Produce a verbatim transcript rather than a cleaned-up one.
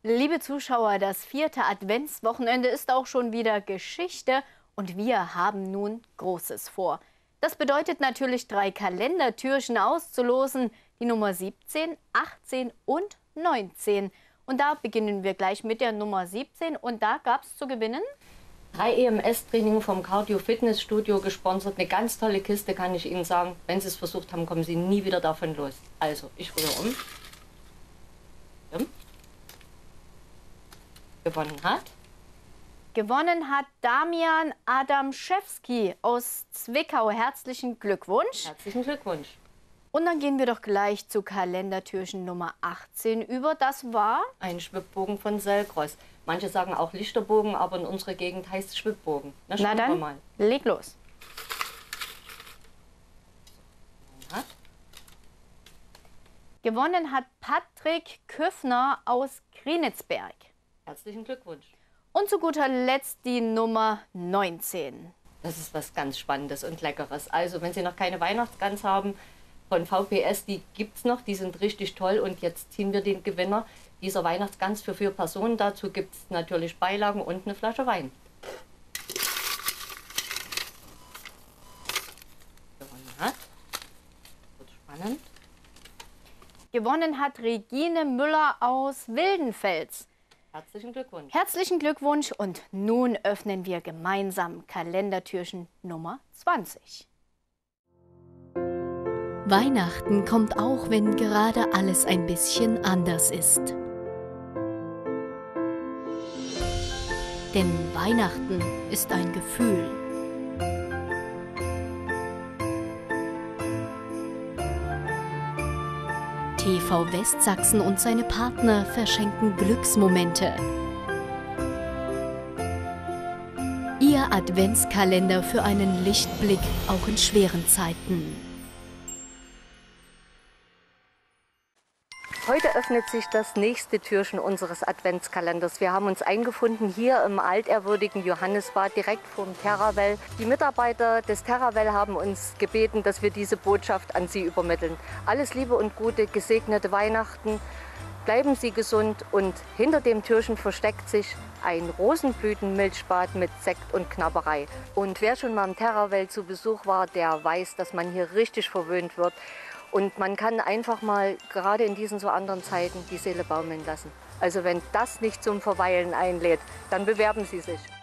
Liebe Zuschauer, das vierte Adventswochenende ist auch schon wieder Geschichte und wir haben nun Großes vor. Das bedeutet natürlich, drei Kalendertürchen auszulosen, die Nummer siebzehn, achtzehn und neunzehn. Und da beginnen wir gleich mit der Nummer siebzehn und da gab es zu gewinnen Drei E M S-Training vom Cardio Fitnessstudio gesponsert. Eine ganz tolle Kiste, kann ich Ihnen sagen. Wenn Sie es versucht haben, kommen Sie nie wieder davon los. Also, ich rühre um. Ja. Gewonnen hat? Gewonnen hat Damian Adamszewski aus Zwickau. Herzlichen Glückwunsch. Herzlichen Glückwunsch. Und dann gehen wir doch gleich zu Kalendertürchen Nummer achtzehn über. Das war ein Schwibbogen von Selgros. Manche sagen auch Lichterbogen, aber in unserer Gegend heißt es Schwibbogen. Na, Na dann, wir mal. Leg los. Hat. Gewonnen hat Patrick Küffner aus Krienitzberg. Herzlichen Glückwunsch. Und zu guter Letzt die Nummer neunzehn. Das ist was ganz Spannendes und Leckeres. Also, wenn Sie noch keine Weihnachtsgans haben, von V P S, die gibt es noch, die sind richtig toll. Und jetzt ziehen wir den Gewinner dieser Weihnachtsgans für vier Personen. Dazu gibt es natürlich Beilagen und eine Flasche Wein. Gewonnen hat, wird spannend. Gewonnen hat Regine Müller aus Wildenfels. Herzlichen Glückwunsch. Herzlichen Glückwunsch und nun öffnen wir gemeinsam Kalendertürchen Nummer zwanzig. Weihnachten kommt auch, wenn gerade alles ein bisschen anders ist. Denn Weihnachten ist ein Gefühl. T V Westsachsen und seine Partner verschenken Glücksmomente. Ihr Adventskalender für einen Lichtblick auch in schweren Zeiten. Heute öffnet sich das nächste Türchen unseres Adventskalenders. Wir haben uns eingefunden hier im altehrwürdigen Johannisbad direkt vor dem Terrawell. Die Mitarbeiter des Terrawell haben uns gebeten, dass wir diese Botschaft an Sie übermitteln. Alles Liebe und Gute, gesegnete Weihnachten. Bleiben Sie gesund und hinter dem Türchen versteckt sich ein Rosenblütenmilchbad mit Sekt und Knabberei. Und wer schon mal im Terrawell zu Besuch war, der weiß, dass man hier richtig verwöhnt wird. Und man kann einfach mal, gerade in diesen so anderen Zeiten, die Seele baumeln lassen. Also wenn das nicht zum Verweilen einlädt, dann bewerben Sie sich.